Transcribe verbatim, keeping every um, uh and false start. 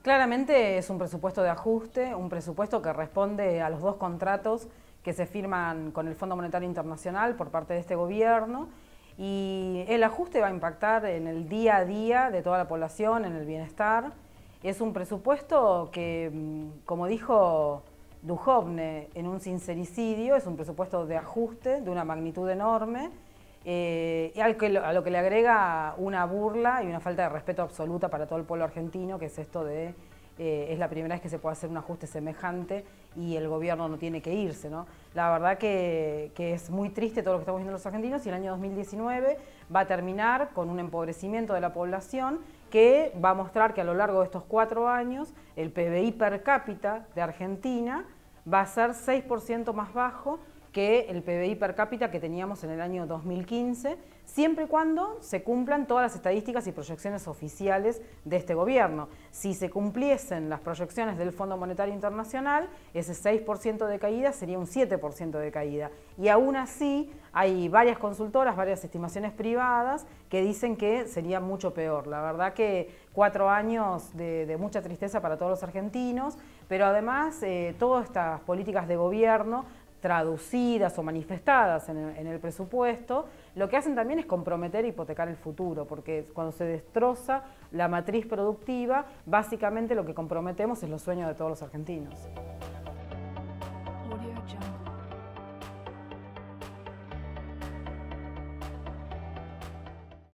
Claramente es un presupuesto de ajuste, un presupuesto que responde a los dos contratos que se firman con el Fondo Monetario Internacional por parte de este gobierno, y el ajuste va a impactar en el día a día de toda la población, en el bienestar. Es un presupuesto que, como dijo Duhovne en un sincericidio, es un presupuesto de ajuste de una magnitud enorme, eh, y al que, a lo que le agrega una burla y una falta de respeto absoluta para todo el pueblo argentino, que es esto de eh, es la primera vez que se puede hacer un ajuste semejante y el gobierno no tiene que irse, ¿no? La verdad que, que es muy triste todo lo que estamos viendo los argentinos, y el año dos mil diecinueve va a terminar con un empobrecimiento de la población que va a mostrar que a lo largo de estos cuatro años el P B I per cápita de Argentina va a ser seis por ciento más bajo que el P B I per cápita que teníamos en el año dos mil quince, siempre y cuando se cumplan todas las estadísticas y proyecciones oficiales de este gobierno. Si se cumpliesen las proyecciones del Fondo Monetario Internacional, ese seis por ciento de caída sería un siete por ciento de caída. Y aún así hay varias consultoras, varias estimaciones privadas que dicen que sería mucho peor. La verdad que cuatro años de, de mucha tristeza para todos los argentinos, pero además eh, todas estas políticas de gobierno traducidas o manifestadas en el, en el presupuesto, lo que hacen también es comprometer e hipotecar el futuro, porque cuando se destroza la matriz productiva, básicamente lo que comprometemos es los sueños de todos los argentinos.